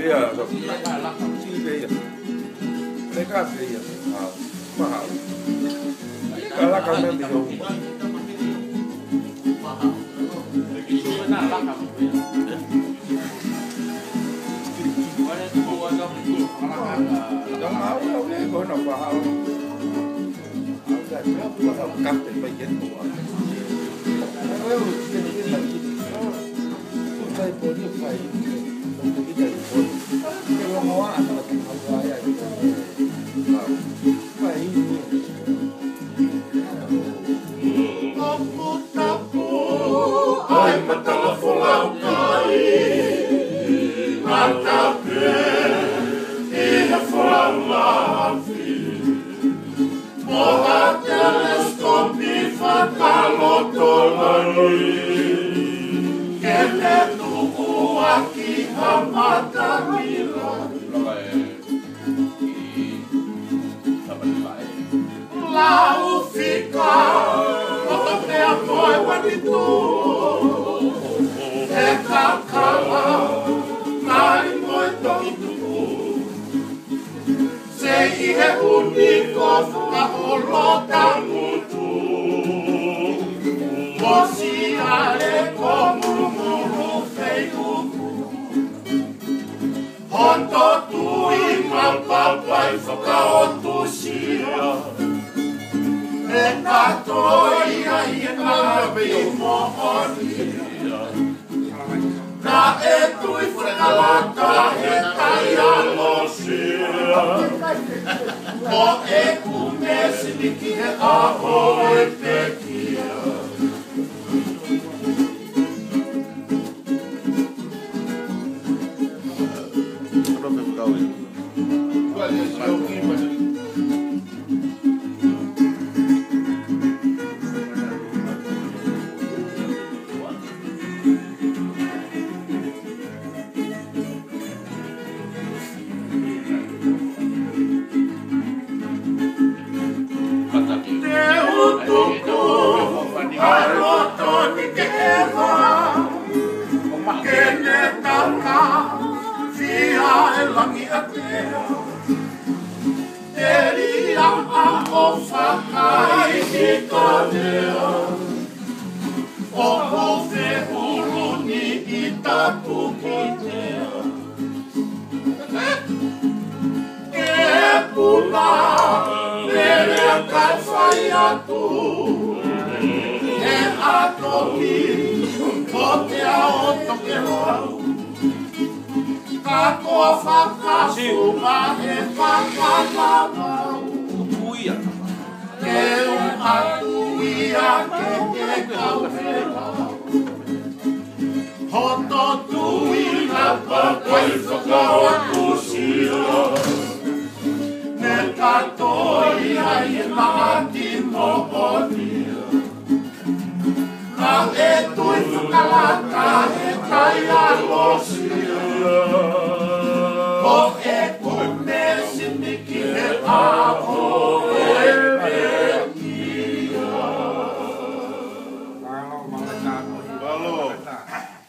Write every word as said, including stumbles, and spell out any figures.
啊，就知俾人，你家俾人啊，乜好？而家咁樣點好？有máu đâu đấy, có nào vào áo là nó có cắt thì phải dính của nếu cái cái này nó phải bổ được phải mình cái này bổ cái nó hóa ăn là thành không phải phải ai mà ta phụ lao cay mà ta Moha teleskopi fatalotolani Kene tuku aki hamatamila Lau fika Otopea koe wanitu E kakala Nai moe toitu Sei he uniko ka olota mutu Mosi ale komurumuru feiuku Honto tui mapapai foka otusia E katoi ai e nabi mohonia Na e tui whakalaka he tai alosia O e kumesi niki he aho e pekia Robe mkawe Wale sio kima Honto tu ina pa kai foka